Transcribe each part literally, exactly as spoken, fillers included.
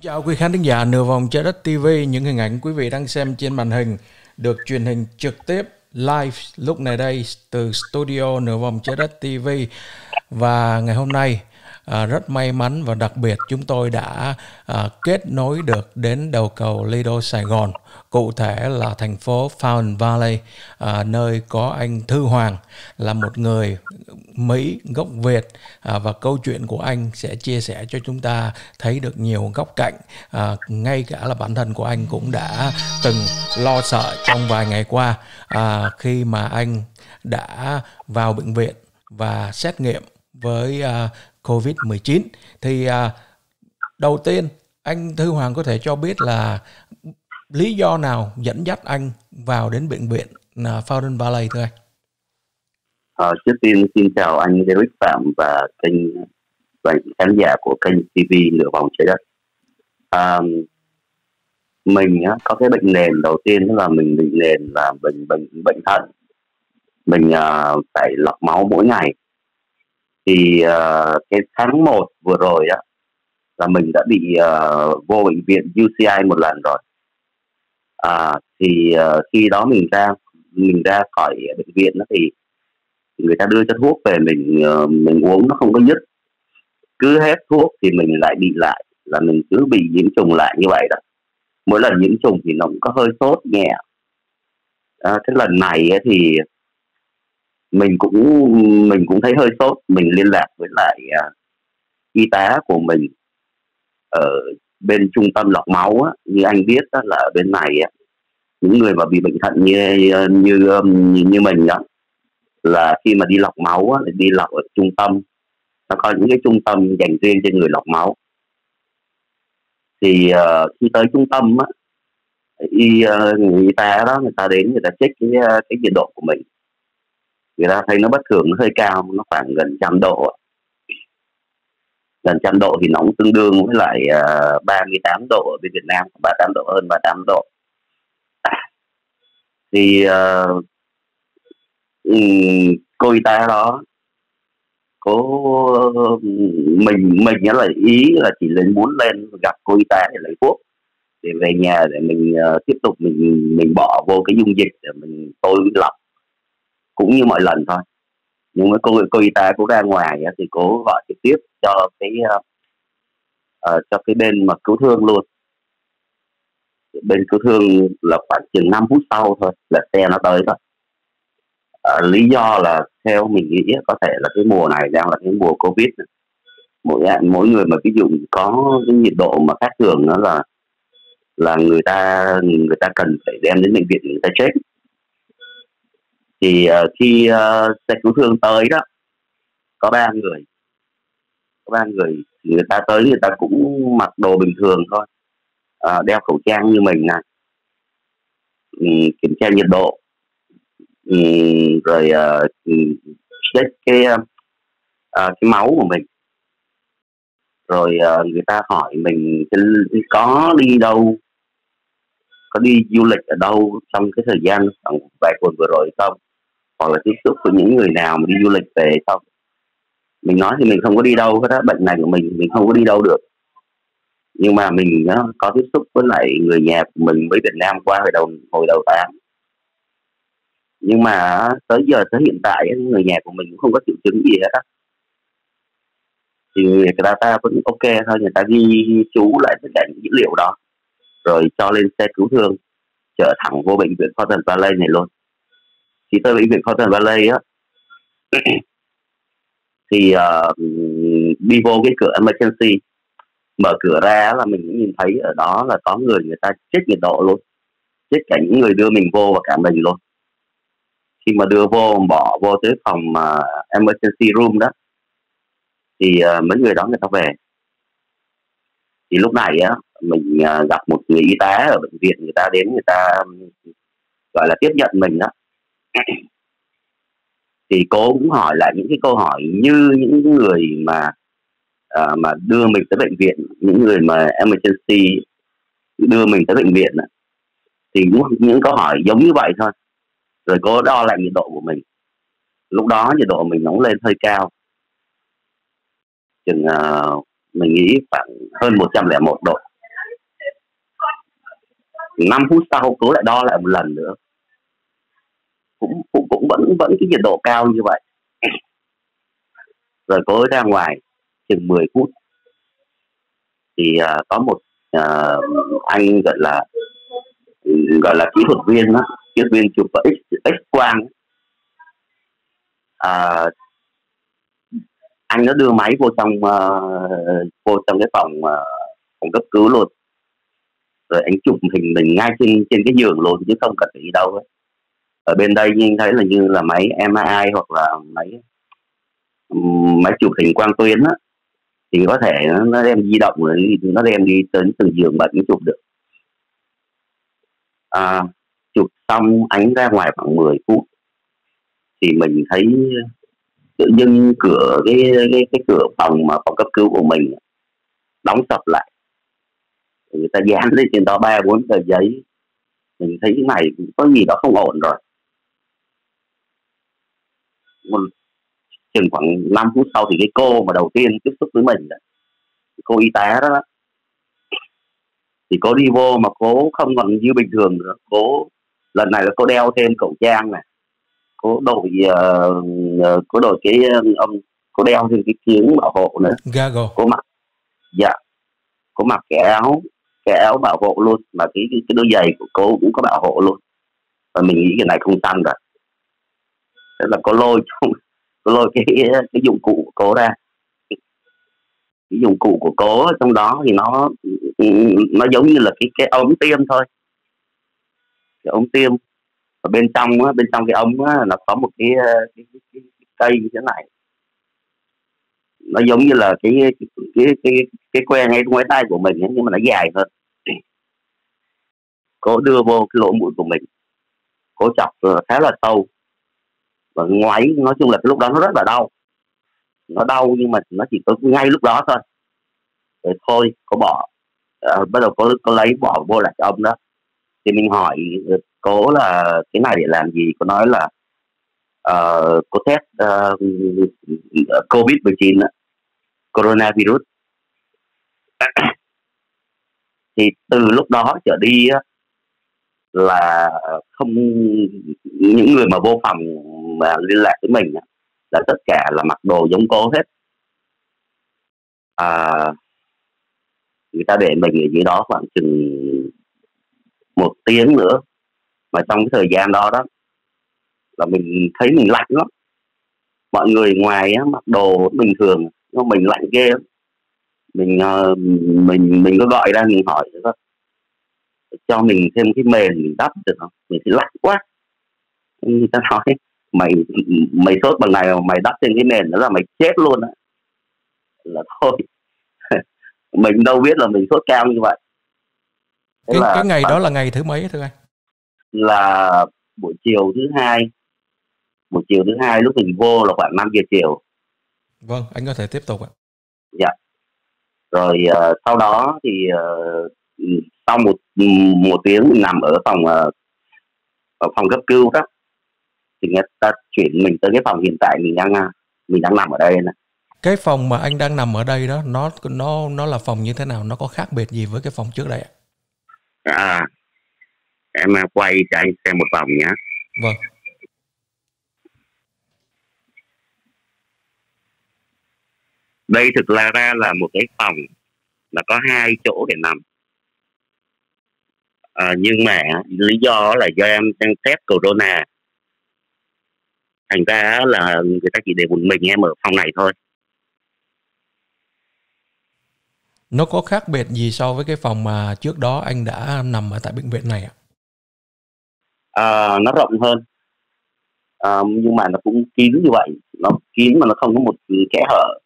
Chào quý khán thính giả Nửa Vòng Trái Đất ti vi. Những hình ảnh quý vị đang xem trên màn hình được truyền hình trực tiếp live lúc này đây từ studio Nửa Vòng Trái Đất ti vi. Và ngày hôm nay à, rất may mắn và đặc biệt chúng tôi đã à, kết nối được đến đầu cầu Lido Sài Gòn, cụ thể là thành phố Fountain Valley, à, nơi có anh Thư Hoàng, là một người Mỹ gốc Việt, à, và câu chuyện của anh sẽ chia sẻ cho chúng ta thấy được nhiều góc cạnh. À, ngay cả là bản thân của anh cũng đã từng lo sợ trong vài ngày qua, à, khi mà anh đã vào bệnh viện và xét nghiệm với uh, covid mười chín. Thì uh, đầu tiên anh Thư Hoàng có thể cho biết là lý do nào dẫn dắt anh vào đến bệnh viện uh, Fountain Valley thưa anh? À, trước tiên xin chào anh Derek Phạm và kênh và khán giả của kênh ti vi Nửa Vòng Trái Đất. À, mình á, có cái bệnh nền đầu tiên là mình bệnh nền là bệnh bệnh bệnh thận. Mình uh, phải lọc máu mỗi ngày. Thì uh, cái tháng một vừa rồi á là mình đã bị uh, vô bệnh viện u xê i một lần rồi. À, thì uh, khi đó mình ra mình ra khỏi bệnh viện đó thì người ta đưa cho thuốc về, mình uh, mình uống nó không có dứt, cứ hết thuốc thì mình lại bị lại, là mình cứ bị nhiễm trùng lại như vậy đó. Mỗi lần nhiễm trùng thì nó cũng có hơi sốt nhẹ. À, cái lần này ấy thì mình cũng mình cũng thấy hơi sốt, mình liên lạc với lại uh, y tá của mình ở bên trung tâm lọc máu á. Như anh biết đó, là ở bên này á, những người mà bị bệnh thận như như như, như mình đó, là khi mà đi lọc máu á, đi lọc ở trung tâm, nó có những cái trung tâm dành riêng cho người lọc máu. Thì uh, khi tới trung tâm á, y uh, người y tá đó, người ta đến người ta check cái cái nhiệt độ của mình, người ta thấy nó bất thường, nó hơi cao, nó khoảng gần trăm độ. Gần trăm độ thì nó cũng tương đương với lại uh, ba mươi tám độ ở bên Việt Nam, ba mươi tám độ, hơn ba mươi tám độ. À, thì uh, um, cô y tá đó, cô mình mình nhớ là ý là chỉ lên muốn lên gặp cô y tá để lấy thuốc, để về nhà để mình uh, tiếp tục mình mình bỏ vô cái dung dịch để mình tôi lọc cũng như mọi lần thôi. Nhưng mà cô cô y tá cô ra ngoài thì cô gọi trực tiếp cho cái uh, uh, cho cái bên mà cứu thương luôn. Bên cứu thương là khoảng chừng năm phút sau thôi là xe nó tới rồi. Uh, lý do là theo mình nghĩ có thể là cái mùa này đang là cái mùa Covid này. Mỗi mỗi người mà ví dụ có cái nhiệt độ mà khác thường, đó là là người ta người ta cần phải đem đến bệnh viện người ta check. Thì uh, khi uh, xe cứu thương tới đó, có ba người có ba người người ta tới, người ta cũng mặc đồ bình thường thôi, uh, đeo khẩu trang như mình này, um, kiểm tra nhiệt độ, um, rồi uh, check cái uh, cái máu của mình, rồi uh, người ta hỏi mình có đi đâu, có đi du lịch ở đâu trong cái thời gian khoảng vài tuần vừa rồi không, hoặc là tiếp xúc với những người nào mà đi du lịch về không. Mình nói thì mình không có đi đâu hết á, bệnh này của mình mình không có đi đâu được, nhưng mà mình đó, có tiếp xúc với lại người nhà của mình với Việt Nam qua hồi đầu hồi đầu tháng. Nhưng mà tới giờ tới hiện tại người nhà của mình cũng không có triệu chứng gì hết á, thì người ta, ta vẫn ok thôi, người ta ghi chú lại tất cả những dữ liệu đó rồi cho lên xe cứu thương chở thẳng vô bệnh viện Fountain Valley này luôn. Khi tới bệnh viện Fountain Valley á thì uh, đi vô cái cửa emergency, mở cửa ra là mình cũng nhìn thấy ở đó là có người người ta check nhiệt độ luôn, check cả những người đưa mình vô và cả mình luôn. Khi mà đưa vô bỏ vô tới phòng uh, emergency room đó thì uh, mấy người đó người ta về. Thì lúc này á mình uh, gặp một người y tá ở bệnh viện, người ta đến người ta gọi là tiếp nhận mình đó. Thì cô cũng hỏi lại những cái câu hỏi như những người mà uh, mà đưa mình tới bệnh viện, những người mà emergency đưa mình tới bệnh viện đó. Thì cũng những câu hỏi giống như vậy thôi. Rồi cô đo lại nhiệt độ của mình. Lúc đó nhiệt độ mình nóng lên hơi cao, chừng uh, mình nghĩ khoảng hơn một trăm lẻ một độ. năm phút sau cố lại đo lại một lần nữa, cũng cũng cũng vẫn vẫn cái nhiệt độ cao như vậy. Rồi cố ra ngoài chừng mười phút thì uh, có một uh, anh gọi là gọi là kỹ thuật viên đó, kỹ thuật viên chụp x x quang. Uh, anh nó đưa máy vô trong uh, vô trong cái phòng uh, phòng cấp cứu luôn, rồi anh chụp hình mình ngay trên trên cái giường luôn chứ không cần phải đi đâu ấy. Ở bên đây nhưng thấy là như là máy em rờ i hoặc là máy um, máy chụp hình quang tuyến á, thì có thể nó đem di động rồi nó đem đi tới từng giường bệnh chụp được. À, chụp xong ánh ra ngoài khoảng mười phút thì mình thấy tự dưng cửa cái cái cái cửa phòng mà phòng cấp cứu của mình đóng sập lại, người ta dán lên trên đó ba bốn tờ giấy. Mình thấy cái này có gì đó không ổn rồi. Một chừng khoảng năm phút sau thì cái cô mà đầu tiên tiếp xúc với mình, cô y tá đó, đó thì cô đi vô mà cô không còn như bình thường nữa. Cô lần này là cô đeo thêm khẩu trang này, cô đội uh, cô đội cái ông um, cô đeo thêm cái kiếng bảo hộ nữa. Gaggle. Cô mặc dạ cô mặc cái áo cái áo bảo hộ luôn, mà cái cái, cái đôi giày của cô cũng có bảo hộ luôn. Và mình nghĩ cái này không xanh rồi. Thế là cô lôi trong cô lôi cái cái dụng cụ của cô ra. Cái dụng cụ của cô trong đó thì nó nó giống như là cái cái ống tiêm thôi, cái ống tiêm. Ở bên trong á, bên trong cái ống á, nó có một cái cái, cái, cái, cái cây như thế này, nó giống như là cái cái cái cái, cái que ngay ngoài tay của mình ấy, nhưng mà nó dài hơn. Cô đưa vô cái lỗ mũi của mình, cô chọc khá là sâu và ngoáy. Nói chung là cái lúc đó nó rất là đau, nó đau nhưng mà nó chỉ có ngay lúc đó thôi. Rồi thôi cô bỏ, à, bắt đầu cô, cô lấy bỏ vô lại cái ống đó. Thì mình hỏi cô là cái này để làm gì, cô nói là uh, cô test uh, covid mười chín đó, coronavirus. Thì từ lúc đó trở đi là không, những người mà vô phòng mà liên lạc với mình là tất cả là mặc đồ giống cô hết. À, người ta để mình ở dưới đó khoảng chừng một tiếng nữa, mà trong cái thời gian đó đó là mình thấy mình lạnh lắm. Mọi người ngoài á, mặc đồ bình thường nhưng mình lạnh ghê lắm. Mình uh, mình mình có gọi ra mình hỏi đó, cho mình thêm cái mền mình đắp được không, mình thấy lạnh quá. Người ta nói mày mày sốt bằng này mà mày đắp thêm cái mền nữa là mày chết luôn á. Là thôi mình đâu biết là mình sốt cao như vậy. Thế cái, là cái ngày đó là ngày thứ mấy thưa anh? Là buổi chiều thứ hai. Buổi chiều thứ hai lúc mình vô là khoảng năm giờ chiều. Vâng, anh có thể tiếp tục ạ. Dạ. Rồi uh, sau đó thì uh, sau một một tiếng mình nằm ở phòng uh, ở phòng cấp cứu đó, thì người ta chuyển mình tới cái phòng hiện tại mình đang mình đang nằm ở đây này. Cái phòng mà anh đang nằm ở đây đó, nó nó nó là phòng như thế nào? Nó có khác biệt gì với cái phòng trước đây ạ? À, em quay cho anh xem một vòng nhé. Vâng. Đây thực ra ra là một cái phòng là có hai chỗ để nằm. À, nhưng mà lý do là do em đang test corona, thành ra là người ta chỉ để một mình em ở phòng này thôi. Nó có khác biệt gì so với cái phòng mà trước đó anh đã nằm ở tại bệnh viện này ạ? À, nó rộng hơn, à, nhưng mà nó cũng kín như vậy. Nó kín mà nó không có một kẽ hở.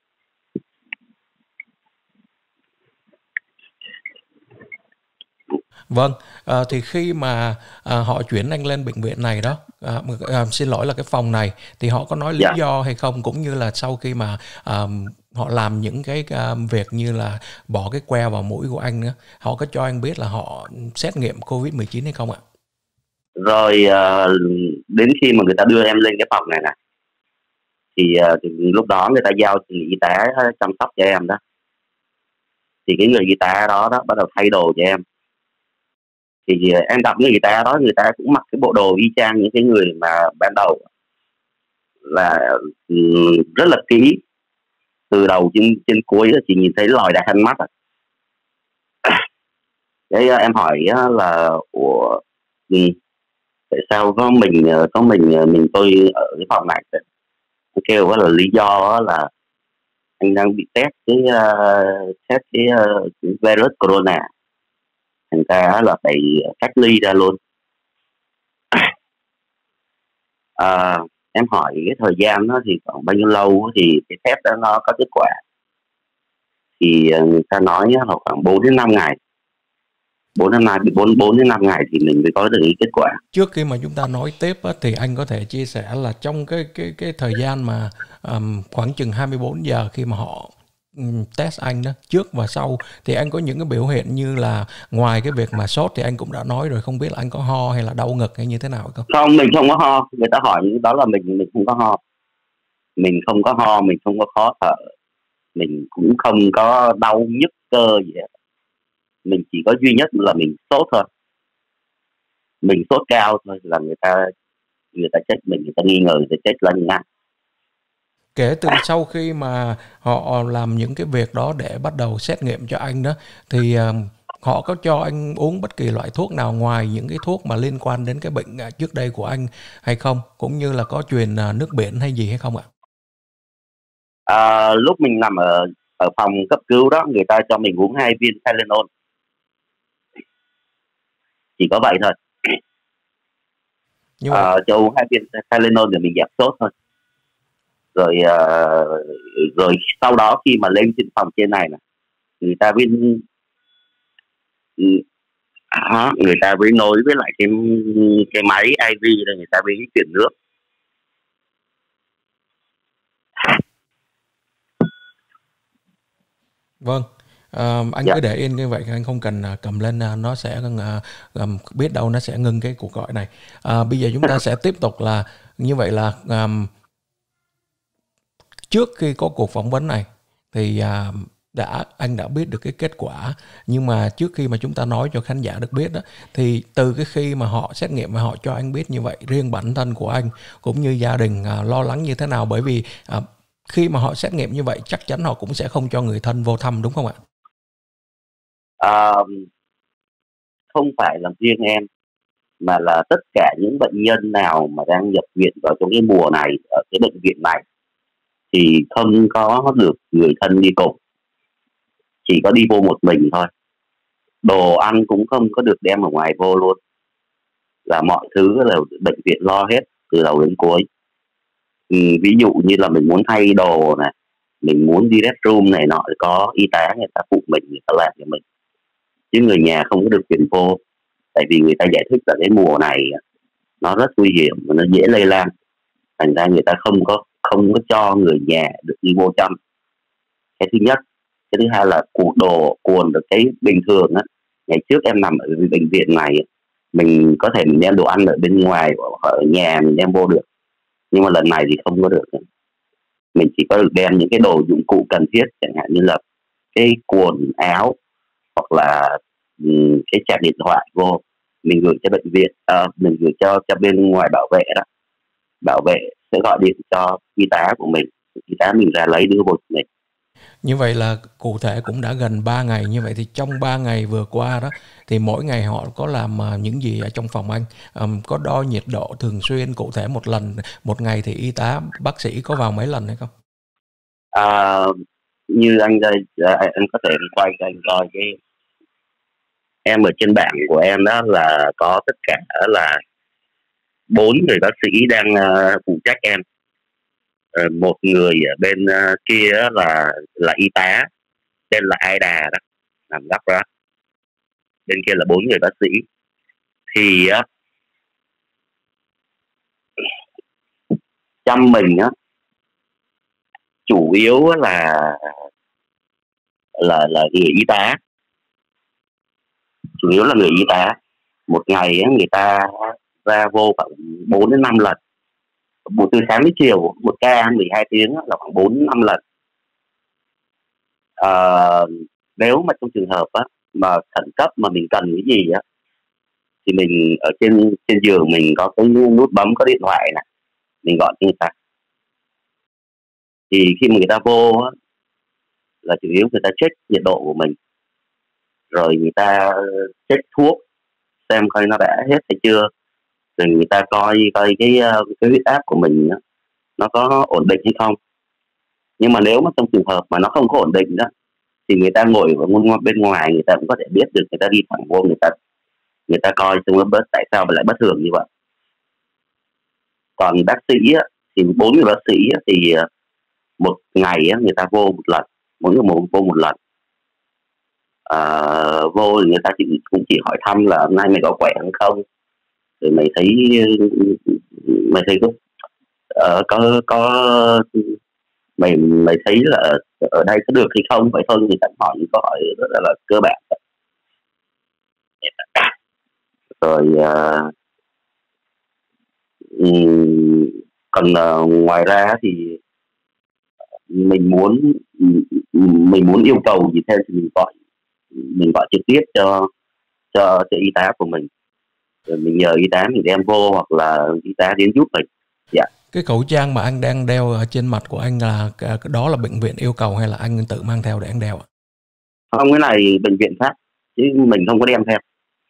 Vâng, à, thì khi mà à, họ chuyển anh lên bệnh viện này đó, à, à, xin lỗi là cái phòng này, thì họ có nói lý dạ. do hay không, cũng như là sau khi mà à, họ làm những cái à, việc như là bỏ cái que vào mũi của anh nữa, họ có cho anh biết là họ xét nghiệm covid mười chín hay không ạ? Rồi à, đến khi mà người ta đưa em lên cái phòng này nè, thì, à, thì lúc đó người ta giao y tá chăm sóc cho em đó. Thì cái người y tá đó đó bắt đầu thay đồ cho em. thì em gặp người ta đó, người ta cũng mặc cái bộ đồ y chang những cái người mà ban đầu, là ừ, rất là kỹ, từ đầu trên trên cuối chỉ nhìn thấy lòi đã khăn mắt à. Đấy, em hỏi là ủa, ừ, tại sao có mình có mình mình tôi ở cái phòng này? Tôi kêu đó là lý do là anh đang bị test cái uh, test cái, uh, cái virus corona, thành ra là phải cách ly ra luôn. À, em hỏi cái thời gian đó thì khoảng bao nhiêu lâu thì cái test đó nó có kết quả, thì người ta nói là khoảng bốn đến năm ngày, bốn năm ngày bốn bốn đến năm ngày thì mình mới có được cái kết quả. Trước khi mà chúng ta nói tiếp á, thì anh có thể chia sẻ là trong cái cái cái thời gian mà um, khoảng chừng hai mươi bốn giờ khi mà họ um, test anh đó, trước và sau, thì anh có những cái biểu hiện như là ngoài cái việc mà sốt thì anh cũng đã nói rồi, không biết là anh có ho hay là đau ngực hay như thế nào không? Không, mình không có ho. Người ta hỏi đó là mình mình không có ho, mình không có ho, mình không có khó thở, mình cũng không có đau nhức cơ gì hết. Mình chỉ có duy nhất là mình sốt thôi, mình sốt cao thôi là người ta người ta check mình, người ta nghi ngờ, người ta check lên ngay. Kể từ sau khi mà họ làm những cái việc đó để bắt đầu xét nghiệm cho anh đó, thì uh, họ có cho anh uống bất kỳ loại thuốc nào ngoài những cái thuốc mà liên quan đến cái bệnh uh, trước đây của anh hay không, cũng như là có truyền uh, nước biển hay gì hay không ạ? À, lúc mình nằm ở ở phòng cấp cứu đó, người ta cho mình uống hai viên Tylenol, chỉ có vậy thôi. Như vậy À, cho uống hai viên Tylenol để mình giảm sốt thôi. Rồi uh, rồi sau đó khi mà lên trên phòng trên này nè, người ta mới à, người ta mới nối với lại cái cái máy i vê, rồi người ta mới chuyển nước. vâng. Uh, anh Dạ. cứ để yên như vậy, anh không cần uh, cầm lên, uh, nó sẽ uh, um, biết đâu nó sẽ ngưng cái cuộc gọi này. Uh, bây giờ chúng ta sẽ tiếp tục là như vậy là um, trước khi có cuộc phỏng vấn này thì uh, đã anh đã biết được cái kết quả, nhưng mà trước khi mà chúng ta nói cho khán giả được biết đó, thì từ cái khi mà họ xét nghiệm và họ cho anh biết như vậy, riêng bản thân của anh cũng như gia đình uh, lo lắng như thế nào, bởi vì uh, khi mà họ xét nghiệm như vậy chắc chắn họ cũng sẽ không cho người thân vô thăm, đúng không ạ? À, không phải là riêng em, mà là tất cả những bệnh nhân nào mà đang nhập viện vào trong cái mùa này ở cái bệnh viện này thì không có được người thân đi cùng, chỉ có đi vô một mình thôi. Đồ ăn cũng không có được đem ở ngoài vô luôn, là mọi thứ là bệnh viện lo hết từ đầu đến cuối. Ừ, ví dụ như là mình muốn thay đồ này, mình muốn đi restroom này nọ, có y tá người ta phụ mình, người ta làm cho mình, chứ người nhà không có được quyền vô. Tại vì người ta giải thích là cái mùa này nó rất nguy hiểm và nó dễ lây lan, thành ra người ta không có không có cho người nhà được đi vô chăm. Cái thứ nhất. Cái thứ hai là cuộn đồ cuồn được. Cái bình thường á, ngày trước em nằm ở bệnh viện này, mình có thể mình đem đồ ăn ở bên ngoài ở nhà mình đem vô được, nhưng mà lần này thì không có được. Mình chỉ có được đem những cái đồ dụng cụ cần thiết, chẳng hạn như là cái quần áo hoặc là um, cái sạc điện thoại vô, mình gửi cho bệnh viện, à, mình gửi cho cho bên ngoài bảo vệ đó. Bảo vệ sẽ gọi điện cho y tá của mình, y tá mình ra lấy đưa vô cho mình. Như vậy là cụ thể cũng đã gần ba ngày. Như vậy thì trong ba ngày vừa qua đó, thì mỗi ngày họ có làm những gì ở trong phòng anh? Um, có đo nhiệt độ thường xuyên, cụ thể một lần một ngày thì y tá bác sĩ có vào mấy lần hay không? À, như anh đây, anh có thể quay cho anh coi cái em ở trên bảng của em đó, là có tất cả là bốn người bác sĩ đang uh, phụ trách em. Uh, một người ở bên uh, kia là là y tá, tên là Aida đó, nằm góc đó. Bên kia là bốn người bác sĩ. Thì uh, chăm mình á, chủ yếu là là là người y tá, chủ yếu là người y tá. Một ngày á, người ta ra vô khoảng bốn đến năm lần, buổi từ sáng đến chiều. Một ca mười hai tiếng là khoảng bốn đến năm lần. À, nếu mà trong trường hợp á, mà khẩn cấp mà mình cần cái gì á, thì mình ở trên trên giường mình có cái nút bấm có điện thoại này, mình gọi cho người ta. Thì khi mà người ta vô á, là chủ yếu người ta check nhiệt độ của mình, rồi người ta check thuốc xem coi nó đã hết hay chưa, rồi người ta coi coi cái cái huyết áp của mình đó, nó có ổn định hay không. Nhưng mà nếu mà trong trường hợp mà nó không có ổn định đó, thì người ta ngồi ở bên ngoài, người ta cũng có thể biết được, người ta đi thẳng vô, người ta người ta coi xem nó bớt tại sao mà lại bất thường như vậy. Còn bác sĩ á, thì bốn người bác sĩ á, thì một ngày á, người ta vô một lần, mỗi người một vô một lần. À, vô thì người ta chỉ, cũng chỉ hỏi thăm là hôm nay mày có khỏe không, rồi mày thấy mày thấy có uh, có có mày mày thấy là ở đây có được hay không, vậy thôi. Người ta hỏi những câu hỏi rất là, là cơ bản. Rồi uh, um, còn uh, ngoài ra thì mình muốn mình muốn yêu cầu gì thêm thì mình gọi mình gọi trực tiếp cho cho cho y tá của mình, rồi mình nhờ y tá mình đem vô, hoặc là y tá đến giúp mình. Dạ. Cái khẩu trang mà anh đang đeo ở trên mặt của anh là đó là bệnh viện yêu cầu hay là anh tự mang theo để anh đeo ạ? Không, cái này bệnh viện phát chứ mình không có đem theo.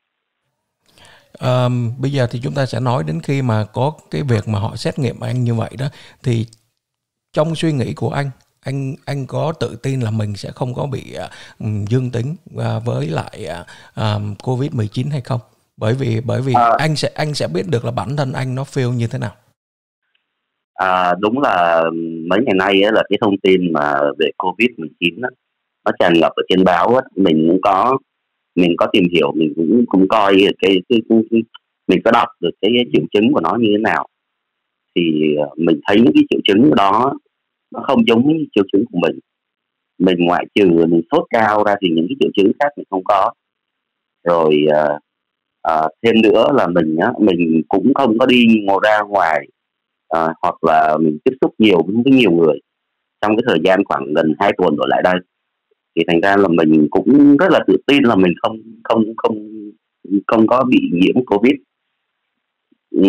À, bây giờ thì chúng ta sẽ nói đến khi mà có cái việc mà họ xét nghiệm anh như vậy đó, thì trong suy nghĩ của anh, anh anh có tự tin là mình sẽ không có bị uh, dương tính uh, với lại uh, covid mười chín hay không? Bởi vì bởi vì à, anh sẽ anh sẽ biết được là bản thân anh nó feel như thế nào. À, đúng là mấy ngày nay ấy, là cái thông tin mà về covid mười chín đó, nó tràn ngập ở trên báo ấy. Mình cũng có mình có tìm hiểu, mình cũng cũng coi cái, cái, cái, cái mình có đọc được cái triệu chứng của nó như thế nào. Thì mình thấy những cái triệu chứng đó nó không giống với triệu chứng của mình. Mình ngoại trừ mình sốt cao ra thì những cái triệu chứng khác mình không có. Rồi à, à, thêm nữa là mình á, mình cũng không có đi ngồi ra ngoài, à, hoặc là mình tiếp xúc nhiều với nhiều người trong cái thời gian khoảng gần hai tuần trở lại đây. Thì thành ra là mình cũng rất là tự tin là mình không không không không có bị nhiễm Covid. Ừ.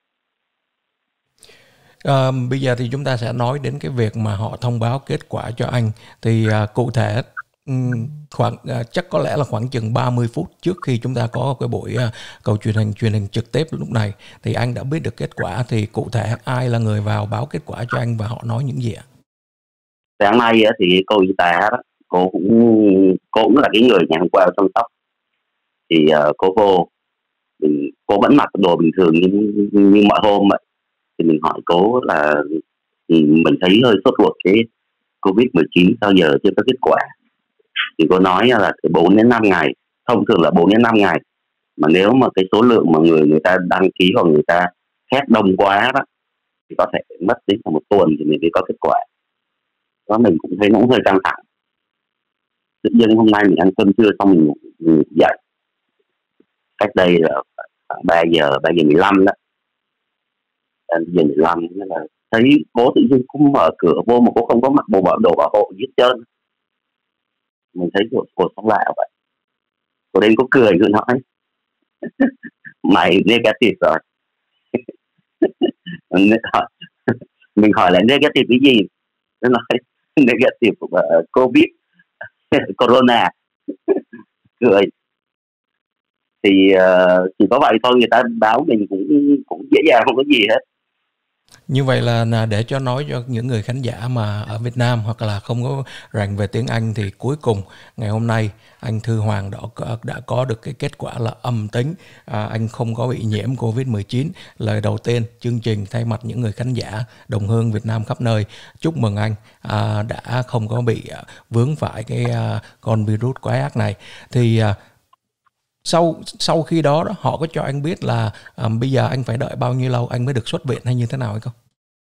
À, bây giờ thì chúng ta sẽ nói đến cái việc mà họ thông báo kết quả cho anh. Thì à, cụ thể um, khoảng à, chắc có lẽ là khoảng chừng ba mươi phút trước khi chúng ta có cái buổi à, cầu truyền hình truyền hình trực tiếp lúc này, thì anh đã biết được kết quả. Thì cụ thể ai là người vào báo kết quả cho anh và họ nói những gì ạ? Sáng nay á, thì cô y tá đó, cô cũng cô cũng là cái người nhà hôm qua chăm sóc. Thì uh, cô vô, mình, cô vẫn mặc đồ bình thường như như mọi hôm vậy. Thì mình hỏi cô là thì mình thấy hơi sốt ruột cái covid mười chín, sao giờ chưa có kết quả. Thì cô nói là từ bốn đến năm ngày, thông thường là bốn đến năm ngày, mà nếu mà cái số lượng mà người người ta đăng ký hoặc người ta hét đông quá đó thì có thể mất đến một tuần thì mình mới có kết quả. Đó, mình cũng thấy nó cũng hơi căng thẳng. Tự nhiên hôm nay mình ăn cơm trưa xong mình, mình dậy cách đây là khoảng ba giờ ba giờ mười lăm đó, ba giờ mười lăm là thấy cô tự nhiên cũng mở cửa vô mà cô không có mặc bộ bảo đồ bảo hộ gì hết trơn. Mình thấy cô, cô sống lạ vậy. Cô đến cô cười, cô nói mày negative rồi. Mình hỏi lại negative cái gì, nó nói negative của uh, covid corona. Cười. Thì uh, chỉ có vậy thôi, người ta báo mình cũng cũng dễ dàng, không có gì hết. Như vậy là để cho nói cho những người khán giả mà ở Việt Nam hoặc là không có rành về tiếng Anh, thì cuối cùng ngày hôm nay anh Thư Hoàng đã, đã có được cái kết quả là âm tính, à, anh không có bị nhiễm covid mười chín. Lời đầu tiên chương trình thay mặt những người khán giả đồng hương Việt Nam khắp nơi chúc mừng anh à, đã không có bị à, vướng phải cái à, con virus quái ác này. Thì à, Sau sau khi đó, đó họ có cho anh biết là um, bây giờ anh phải đợi bao nhiêu lâu anh mới được xuất viện hay như thế nào hay không?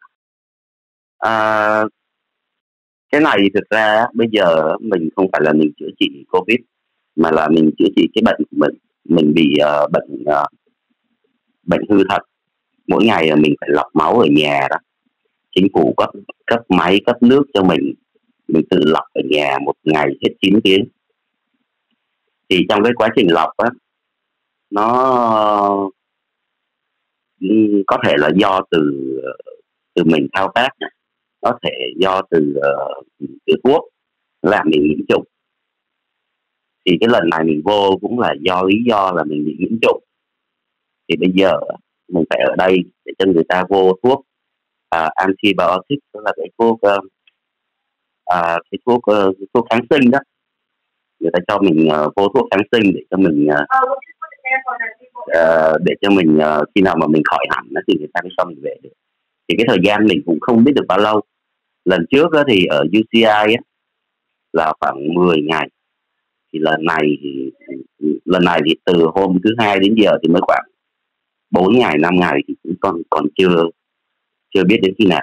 À, cái này thực ra bây giờ mình không phải là mình chữa trị Covid, mà là mình chữa trị cái bệnh của mình. Mình bị uh, bệnh uh, bệnh hư thật. Mỗi ngày mình phải lọc máu ở nhà đó. Chính phủ cấp cấp máy cấp nước cho mình. Mình tự lọc ở nhà một ngày hết chín tiếng. Thì trong cái quá trình lọc á, nó có thể là do từ từ mình thao tác này, có thể do từ uh, từ thuốc làm mình nhiễm trùng. Thì cái lần này mình vô cũng là do lý do là mình bị nhiễm trùng. Thì bây giờ mình phải ở đây để cho người ta vô thuốc uh, antibiotic, tức là cái thuốc uh, uh, cái thuốc uh, thuốc kháng sinh đó. Người ta cho mình uh, vô thuốc kháng sinh để cho mình uh, uh, để cho mình uh, khi nào mà mình khỏi hẳn thì người ta mới cho mình về được. Thì cái thời gian mình cũng không biết được bao lâu. Lần trước đó thì ở u xê i á, là khoảng mười ngày. Thì lần này thì lần này thì từ hôm thứ hai đến giờ thì mới khoảng bốn ngày, năm ngày thì cũng còn còn chưa chưa biết đến khi nào.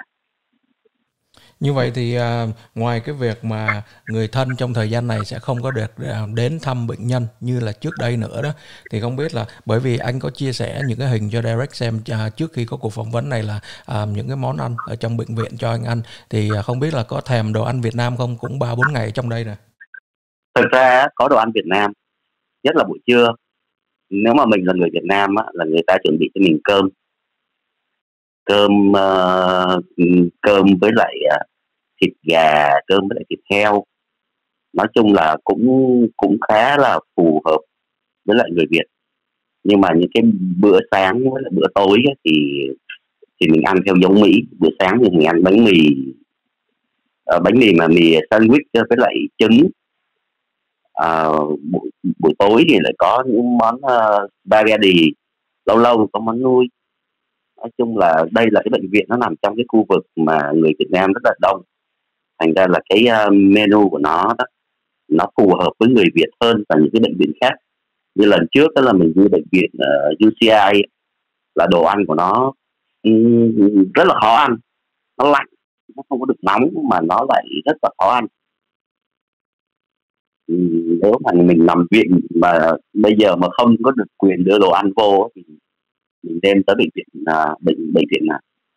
Như vậy thì à, ngoài cái việc mà người thân trong thời gian này sẽ không có được đến thăm bệnh nhân như là trước đây nữa đó, thì không biết là bởi vì anh có chia sẻ những cái hình cho Derek xem à, trước khi có cuộc phỏng vấn này là à, những cái món ăn ở trong bệnh viện cho anh ăn, thì à, không biết là có thèm đồ ăn Việt Nam không, cũng ba bốn ngày trong đây nè. Thực ra có đồ ăn Việt Nam, nhất là buổi trưa. Nếu mà mình là người Việt Nam á, là người ta chuẩn bị cho mình cơm cơm uh, cơm với lại uh, thịt gà, cơm với lại thịt heo. Nói chung là cũng cũng khá là phù hợp với lại người Việt. Nhưng mà những cái bữa sáng với lại bữa tối ấy, thì thì mình ăn theo giống Mỹ. Bữa sáng thì mình ăn bánh mì uh, bánh mì mà mì sandwich với lại trứng. Uh, buổi, buổi tối thì lại có những món uh, spaghetti, lâu lâu có món nuôi. Nói chung là đây là cái bệnh viện nó nằm trong cái khu vực mà người Việt Nam rất là đông, thành ra là cái uh, menu của nó đó, nó phù hợp với người Việt hơn là những cái bệnh viện khác. Như lần trước đó là mình đi bệnh viện uh, u xê i là đồ ăn của nó um, rất là khó ăn, nó lạnh, nó không có được nóng mà nó lại rất là khó ăn. Um, nếu mà mình nằm viện mà bây giờ mà không có được quyền đưa đồ ăn vô thì mình đem tới bệnh viện uh, bệnh bệnh viện nào.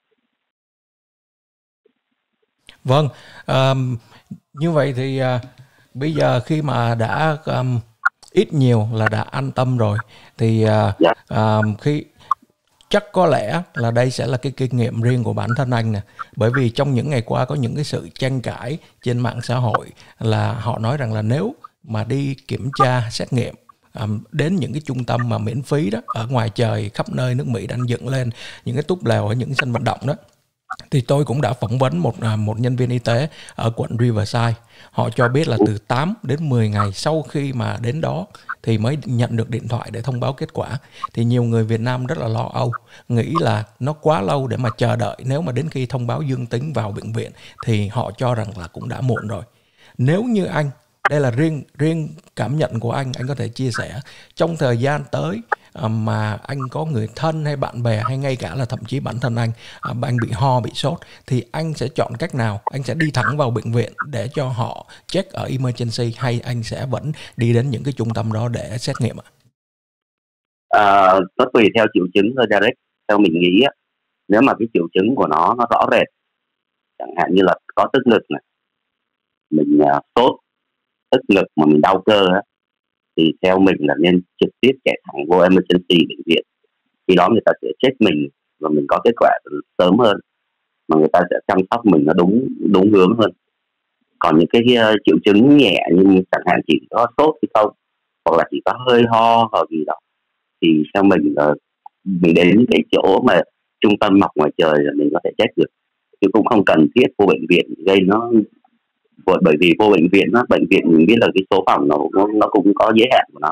Vâng, um, như vậy thì uh, bây giờ khi mà đã um, ít nhiều là đã an tâm rồi thì uh, yeah. um, khi chắc có lẽ là đây sẽ là cái kinh nghiệm riêng của bản thân anh nè, bởi vì trong những ngày qua có những cái sự tranh cãi trên mạng xã hội là họ nói rằng là nếu mà đi kiểm tra xét nghiệm Um, đến những cái trung tâm mà miễn phí đó ở ngoài trời khắp nơi nước Mỹ đang dựng lên, những cái túp lều ở những sân vận động đó, thì tôi cũng đã phỏng vấn một một nhân viên y tế ở quận Riverside. Họ cho biết là từ tám đến mười ngày sau khi mà đến đó thì mới nhận được điện thoại để thông báo kết quả. Thì nhiều người Việt Nam rất là lo âu, nghĩ là nó quá lâu để mà chờ đợi, nếu mà đến khi thông báo dương tính vào bệnh viện thì họ cho rằng là cũng đã muộn rồi. Nếu như anh, đây là riêng riêng cảm nhận của anh, anh có thể chia sẻ trong thời gian tới mà anh có người thân hay bạn bè hay ngay cả là thậm chí bản thân anh, anh bị ho, bị sốt, thì anh sẽ chọn cách nào? Anh sẽ đi thẳng vào bệnh viện để cho họ check ở emergency, hay anh sẽ vẫn đi đến những cái trung tâm đó để xét nghiệm ạ? À, nó tùy theo triệu chứng thôi Derek. Theo mình nghĩ á, nếu mà cái triệu chứng của nó nó rõ rệt, chẳng hạn như là có tức ngực này, mình uh, sốt, tức ngực mà mình đau cơ á, thì theo mình là nên trực tiếp chạy thẳng vô emergency bệnh viện. Khi đó người ta sẽ check mình và mình có kết quả sớm hơn, mà người ta sẽ chăm sóc mình nó đúng đúng hướng hơn. Còn những cái uh, triệu chứng nhẹ như chẳng hạn chỉ có sốt hay không, hoặc là chỉ có hơi ho hoặc gì đó, thì theo mình uh, mình đến cái chỗ mà trung tâm mọc ngoài trời là mình có thể check được, chứ cũng không cần thiết vô bệnh viện gây nó. Bởi vì vô bệnh viện á, bệnh viện mình biết là cái số phòng nó, nó cũng có giới hạn của nó.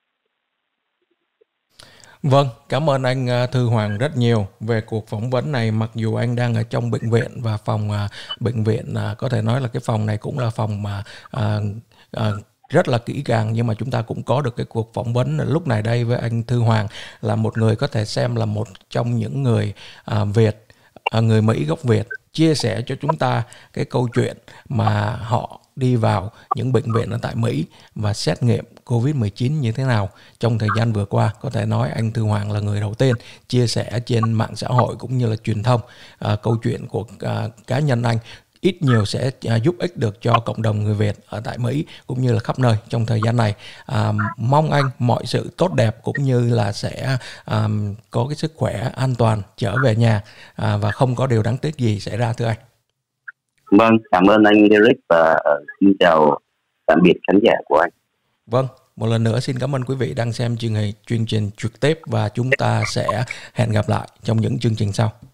Vâng, cảm ơn anh Thư Hoàng rất nhiều về cuộc phỏng vấn này. Mặc dù anh đang ở trong bệnh viện và phòng uh, bệnh viện uh, có thể nói là cái phòng này cũng là phòng mà uh, uh, rất là kỹ càng, nhưng mà chúng ta cũng có được cái cuộc phỏng vấn lúc này đây với anh Thư Hoàng, là một người có thể xem là một trong những người uh, Việt, uh, người Mỹ gốc Việt, chia sẻ cho chúng ta cái câu chuyện mà họ đi vào những bệnh viện ở tại Mỹ và xét nghiệm covid mười chín như thế nào trong thời gian vừa qua. Có thể nói anh Thư Hoàng là người đầu tiên chia sẻ trên mạng xã hội cũng như là truyền thông uh, câu chuyện của uh, cá nhân anh. ít nhiều sẽ à, giúp ích được cho cộng đồng người Việt ở tại Mỹ cũng như là khắp nơi trong thời gian này. À, mong anh mọi sự tốt đẹp cũng như là sẽ à, có cái sức khỏe an toàn trở về nhà à, và không có điều đáng tiếc gì xảy ra thưa anh. Vâng, cảm ơn anh Derek và uh, xin chào tạm biệt khán giả của anh. Vâng, một lần nữa xin cảm ơn quý vị đang xem chương trình, chương trình trực tiếp và chúng ta sẽ hẹn gặp lại trong những chương trình sau.